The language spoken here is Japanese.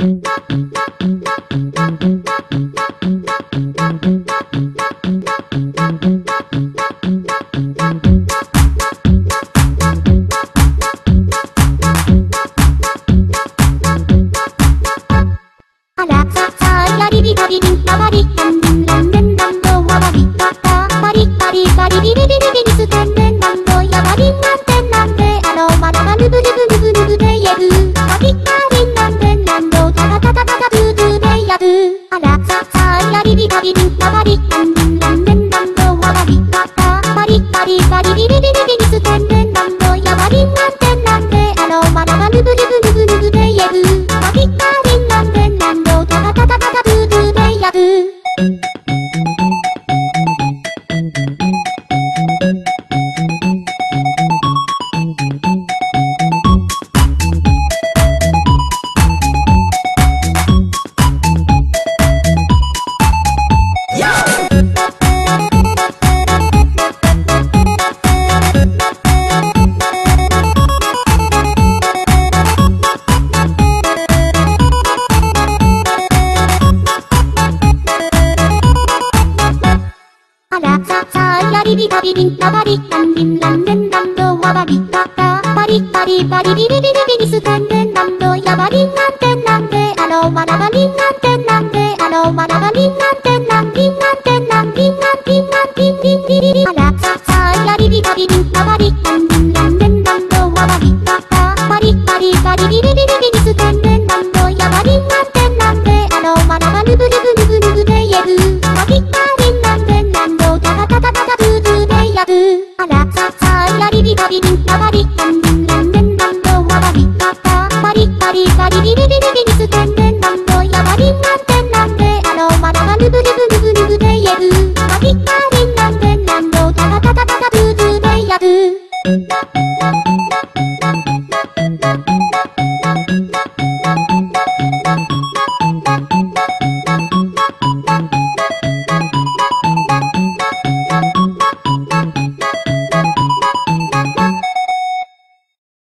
あらささやりびたびびんたばりたんびんらんでんだんどわわびたたばりばりばりびびびびびりすてんでんだんどやばりんなんてんなんであのまだまるぶるぶるぶるぶでやぶばびたりんなんでんなんどたたたたたたぶぶでやぶあらささやりびたびびんたばりたんびんらんでんだんどわわびたたばりばりばりびびびびびりすてんでんだんどやばりんなんてんなんであのまだまるぶるぶるぶるぶでやぶばびたりんなんでんなんどたたたたたたぶぶでやぶあらささやりびたびびんたばりたんびんらんでんだんどわばびたたばりばりばりびびびびびりすてんでんだんどやばりんなんてんなんであのまだばりんなんてんなんであのまだばりんなんてんなんびんなんてんなんびんなんびんなんびんびんびびびあらささやりびたびびんたばりたんびんらんでんだんどわばびたたばりばりばりびびびびびりすてんで